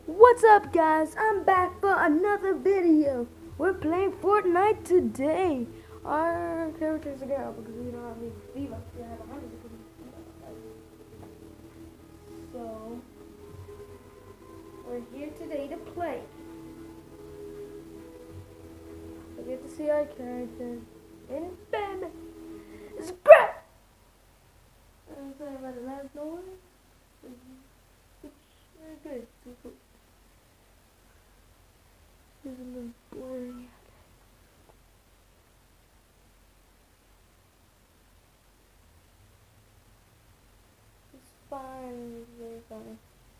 What's up, guys? I'm back for another video. We're playing Fortnite today. Our characters are girl because we don't have any V-Bucks. We have 100 because we don't have V-Bucks. So we're here today to play. We get to see our characters in bed. It's great. I'm sorry about the last noise. It's very good. It's cool. It's a little blurry. It's fine. It's very fine.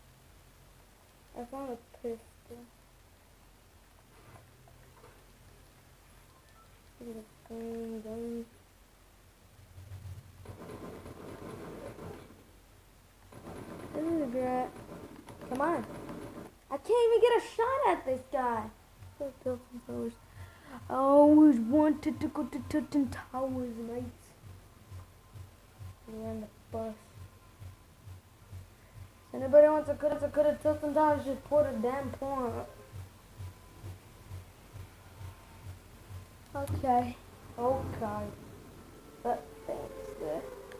I found a pistol. Look at the green gun. This is great. Come on. I can't even get a shot at this guy. Tilton Towers. I always wanted to go to Tilton Towers, mates. We're on the bus. Anybody wants to go to Tilton Towers, just put a damn point up. Okay. Okay. But thanks there.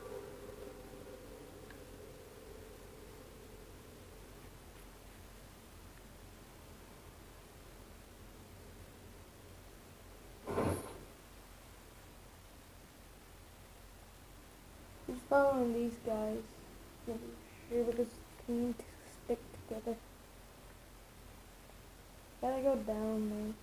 He's following these guys. Sure, because we need to stick together. Gotta go down, man.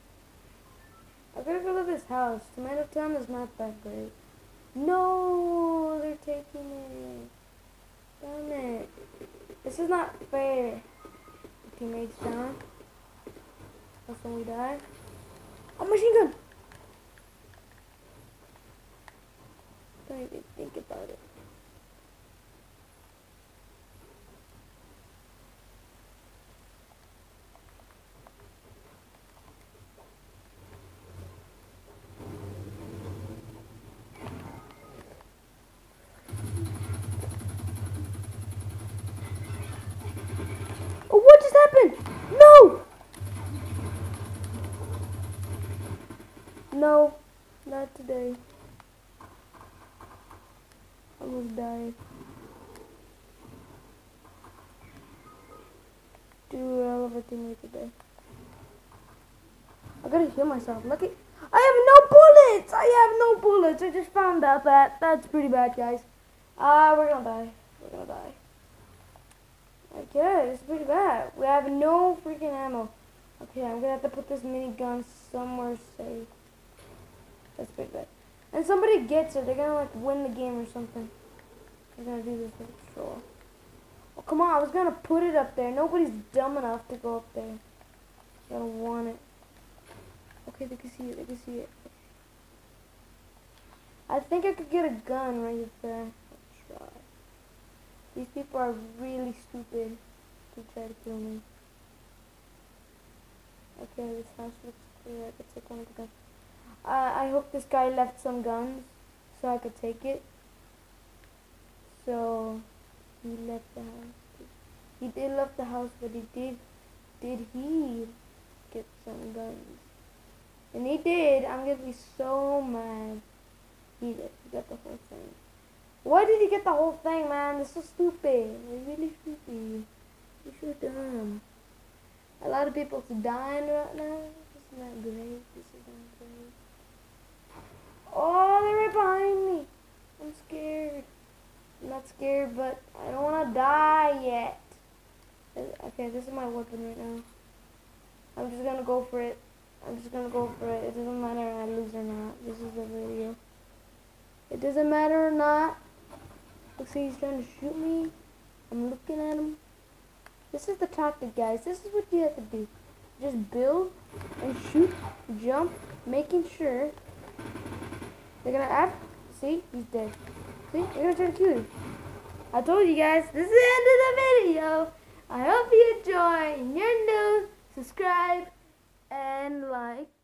I gotta go to this house. Tomato Town is not that great. No, they're taking it. Damn it. This is not fair. The teammates down. That's when we die. Oh, machine gun! Don't even think about it. Oh, what just happened? No! No, not today. Almost died. Do all of a teammate today. I gotta heal myself. Look at, I have no bullets. I have no bullets. I just found out that. That's pretty bad, guys. We're gonna die. We're gonna die. Okay, it's pretty bad. We have no freaking ammo. Okay, I'm gonna have to put this minigun somewhere safe. That's pretty bad. And somebody gets it, they're gonna like win the game or something. They're gonna do this with control. Oh, come on, I was gonna put it up there. Nobody's dumb enough to go up there. I don't want it. Okay, they can see it, they can see it. I think I could get a gun right there. Let's try. These people are really stupid to try to kill me. Okay, this house looks clear. I could take one of the guns. I hope this guy left some guns so I could take it. So he left the house. He did left the house, but he did he get some guns? And he did. I'm gonna be so mad. He did. He got the whole thing. Why did he get the whole thing, man? This is so stupid. It's really stupid. You're so dumb. A lot of people's dying right now. This is not great. This is not great. Oh, they're right behind me. I'm scared. I'm not scared, but I don't want to die yet. Okay, this is my weapon right now. I'm just gonna go for it. I'm just gonna go for it. It doesn't matter if I lose or not. This is a video. It doesn't matter or not. Looks like he's trying to shoot me. I'm looking at him. This is the tactic, guys. This is what you have to do. Just build and shoot, jump, making sure they're gonna act. See, he's dead. See, they're gonna try to kill you. I told you guys, this is the end of the video. I hope you enjoy. And you're new, subscribe and like.